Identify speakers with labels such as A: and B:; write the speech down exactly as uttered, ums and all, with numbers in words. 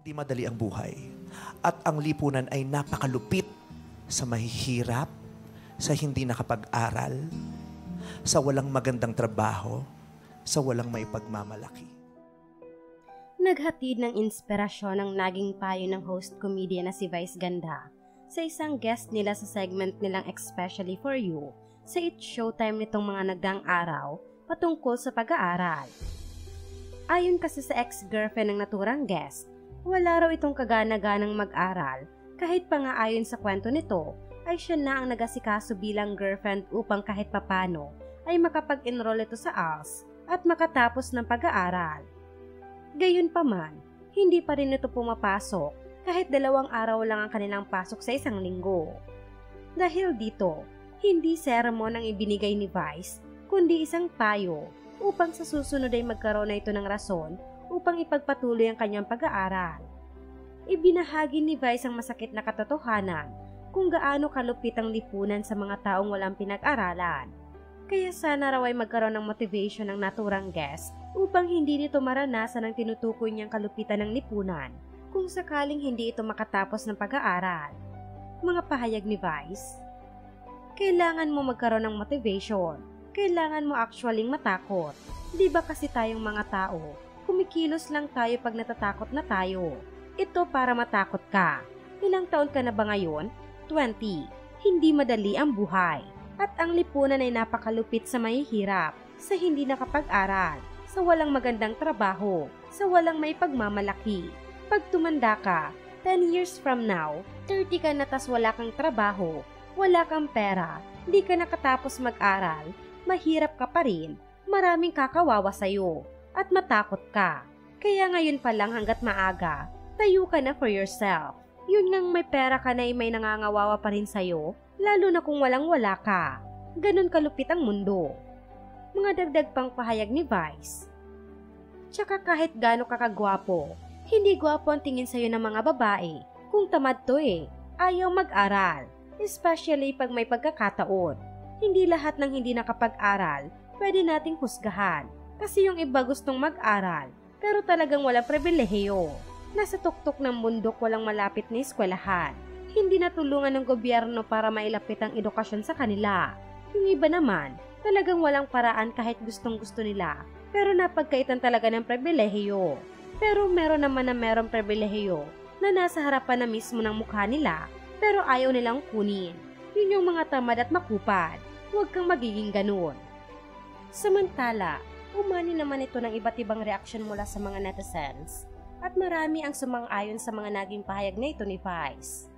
A: Di madali ang buhay. At ang lipunan ay napakalupit sa mahihirap, sa hindi nakapag-aral, sa walang magandang trabaho, sa walang may pagmamalaki.
B: Naghatid ng inspirasyon ang naging payo ng host comedian na si Vice Ganda sa isang guest nila sa segment nilang Especially For You sa It's Showtime nitong mga nagdaang araw patungkol sa pag-aaral. Ayon kasi sa ex-girlfriend ng naturang guest, wala raw itong kagana-ganang mag-aral kahit pa nga ayon sa kwento nito ay siya na ang nag-asikaso bilang girlfriend upang kahit papano ay makapag-enroll ito sa A L S at makatapos ng pag-aaral. Gayunpaman, hindi pa rin ito pumapasok kahit dalawang araw lang ang kanilang pasok sa isang linggo. Dahil dito, hindi sermon ang ibinigay ni Vice kundi isang payo upang sa susunod ay magkaroon na ito ng rason upang ipagpatuloy ang kanyang pag-aaral. Ibinahagi ni Vice ang masakit na katotohanan kung gaano kalupit ang lipunan sa mga taong walang pinag-aralan. Kaya sana raw ay magkaroon ng motivation ng naturang guest upang hindi nito maranasan ang tinutukoy niyang kalupitan ng lipunan kung sakaling hindi ito makatapos ng pag-aaral. Mga pahayag ni Vice, kailangan mo magkaroon ng motivation. Kailangan mo actually matakot. Di ba kasi tayong mga tao, kumikilos lang tayo pag natatakot na tayo. Ito para matakot ka. Ilang taon ka na ba ngayon? twenty. Hindi madali ang buhay. At ang lipunan ay napakalupit sa mahihirap, sa hindi nakapag-aral, sa walang magandang trabaho, sa walang may pagmamalaki. Pag tumanda ka, ten years from now, thirty ka na tas wala kang trabaho, wala kang pera, di ka nakatapos mag-aral, mahirap ka pa rin, maraming kakawawa sa'yo, at matakot ka. Kaya ngayon pa lang hanggat maaga, tayo ka na for yourself. Yun ngang may pera ka na ay may nangangawawa pa rin sa'yo, lalo na kung walang-wala ka. Ganon kalupit ang mundo. Mga dagdag pang pahayag ni Vice. Tsaka kahit gaano ka kagwapo, hindi gwapo ang tingin sa'yo ng mga babae. Kung tamad to eh, ayaw mag-aral. Especially pag may pagkakataon. Hindi lahat ng hindi nakapag-aral, pwede nating husgahan. Kasi yung iba gustong mag-aral, pero talagang walang pribilehiyo. Nasa tuktok ng bundok walang malapit na eskwelahan. Hindi natulungan ng gobyerno para mailapit ang edukasyon sa kanila. Yung iba naman, talagang walang paraan kahit gustong gusto nila, pero napagkaitan talaga ng pribilehiyo. Pero meron naman na merong pribilehiyo na nasa harapan na mismo ng mukha nila, pero ayaw nilang kunin. Yun yung mga tamad at makupad. Huwag kang magiging ganun. Samantala, umani naman ito ng iba't ibang reaksyon mula sa mga netizens at marami ang sumang-ayon sa mga naging pahayag na ito ni Vice.